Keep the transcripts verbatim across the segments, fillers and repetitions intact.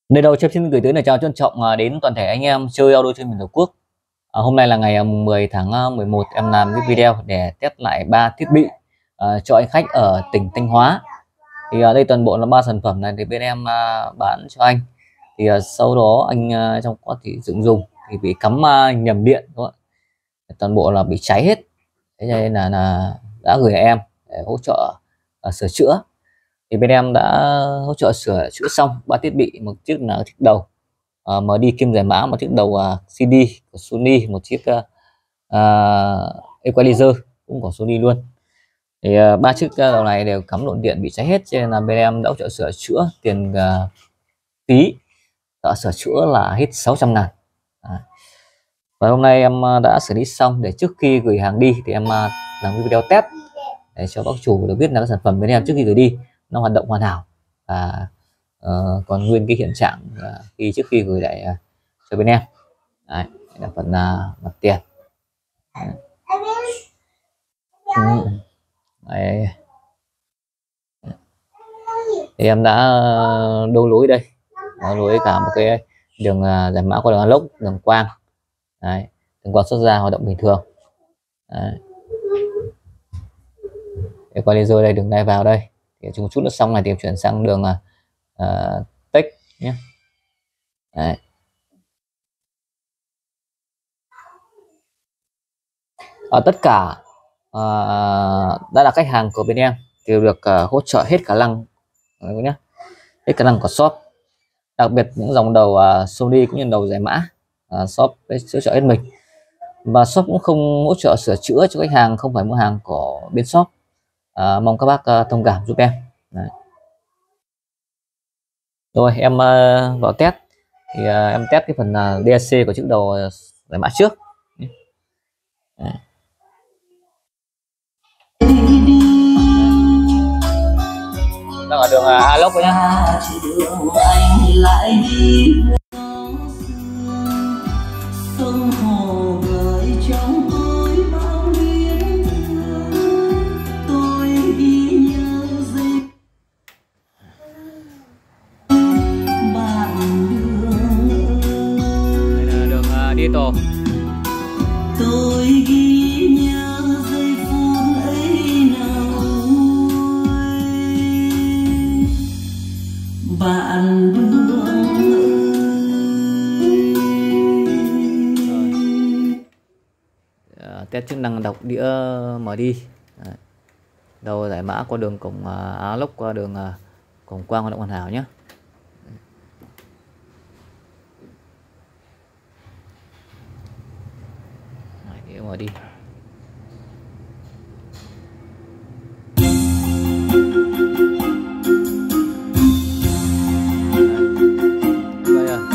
Nơi đầu Chef xin gửi tới lời chào trân trọng à, đến toàn thể anh em chơi audio trên miền Tổ quốc. À, hôm nay là ngày mười tháng mười một, em làm cái video để test lại ba thiết bị à, cho anh khách ở tỉnh Thanh Hóa. Thì ở đây toàn bộ là ba sản phẩm này thì bên em à, bán cho anh. Thì à, sau đó anh à, trong quá trình sử dụng thì bị cắm à, nhầm điện, đúng không? Toàn bộ là bị cháy hết. Thế nên là, là đã gửi em để hỗ trợ à, sửa chữa. Thì bên em đã hỗ trợ sửa chữa xong ba thiết bị, một chiếc là chiếc đầu uh, em đê kim giải mã, một chiếc đầu uh, xê đê của Sony, một chiếc uh, uh, equalizer cũng của Sony luôn. Thì uh, ba chiếc đầu này đều cắm lộn điện bị cháy hết, cho nên là bên em đã hỗ trợ sửa chữa. Tiền uh, phí đã sửa chữa là hết sáu trăm ngàn. À. Và hôm nay em đã xử lý xong, để trước khi gửi hàng đi thì em uh, làm cái video test để cho bác chủ được biết là cái sản phẩm bên em trước khi gửi đi nó hoạt động hoàn hảo và uh, còn nguyên cái hiện trạng uh, khi trước khi gửi lại uh, cho bên em. Đấy, là phần uh, mặt tiền. Đấy. Ừ. Đấy. Thì em đã đấu lối đây, đấu lối cả một cái đường uh, giải mã qua đường alox, đường quang. Đấy, đường quang xuất ra hoạt động bình thường. Đấy. Equalizer đây, đường này vào đây. Thì chúng chút nữa xong này thì chuyển sang đường uh, tech nhé. Đấy. Ở tất cả uh, đã là khách hàng của bên em thì được uh, hỗ trợ hết khả năng nhé, hết khả năng của shop, đặc biệt những dòng đầu uh, Sony cũng như đầu giải mã uh, shop hỗ trợ hết mình, và shop cũng không hỗ trợ sửa chữa cho khách hàng không phải mua hàng của bên shop. Uh, mong các bác uh, thông cảm giúp em. Đấy. Rồi em uh, vào test thì uh, em test cái phần uh, đê a xê của chiếc đầu uh, giải mã trước. Đấy. Đang ở đường uh, alox nhé. Đi tổ. Tôi ghi nhớ giây phút ấy nào bạn đường à, test chức năng đọc đĩa mở đi. Đấy. Đầu giải mã qua đường cổng uh, alox, qua đường uh, cổng quang hoạt động hoàn hảo nhé. Mở đi. Đây à.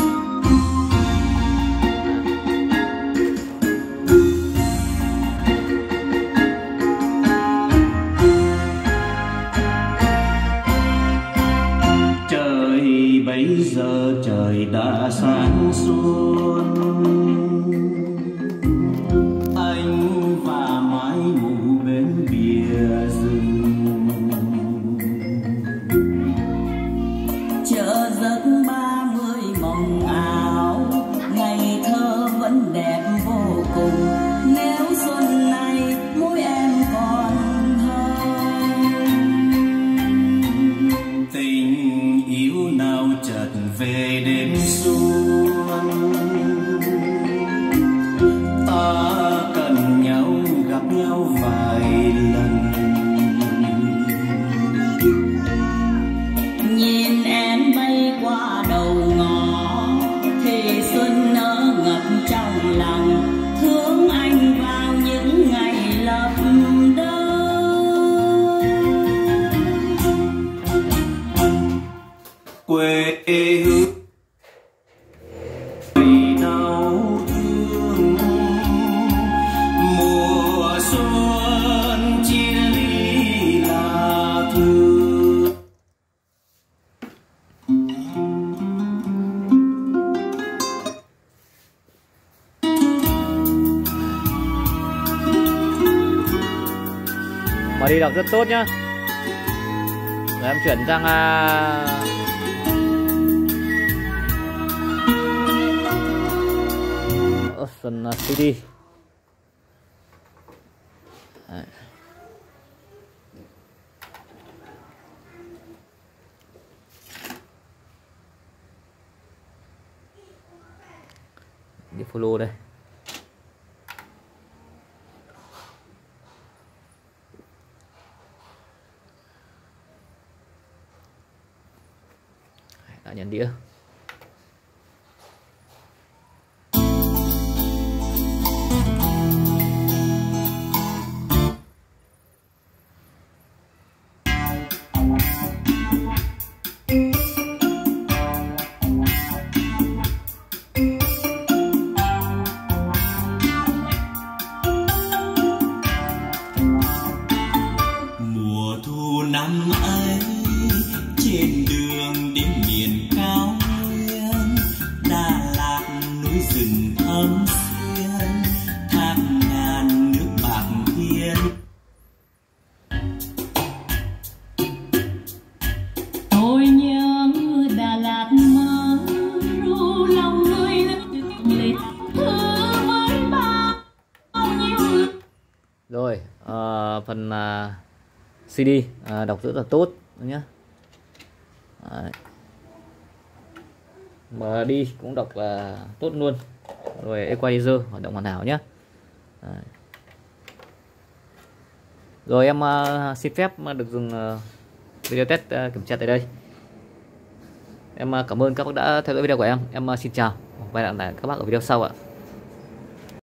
Trời bây giờ trời đã sáng xuân, về đêm xuân ta cần nhau, gặp nhau vài lần. Nhìn em bay qua đầu ngõ thì xuân nở ngập trong lòng, thương anh vào những ngày lập đông. Quê hương Mở đi đọc rất tốt nhá. Rồi em chuyển sang uh, phần uh, xê đê. Đấy. Đi follow đây. Đã nhận đĩa. Mùa thu năm ấy trên đường đến miền cao nguyên, Đà Lạt núi rừng thơm xuyên, thác ngàn nước bạc hiên. Tôi nhớ Đà Lạt mơ ru lòng người lịch thư với bao nhiêu. Rồi uh, phần uh, xê đê uh, đọc rất là tốt nhé. Đấy. Mở đi cũng đọc là tốt luôn. Rồi equalizer hoạt động hoàn hảo nhé. Đấy. Rồi em uh, xin phép được dừng uh, video test uh, kiểm tra tại đây. Em uh, cảm ơn các bác đã theo dõi video của em. Em uh, xin chào và hẹn gặp lại các bác ở video sau ạ.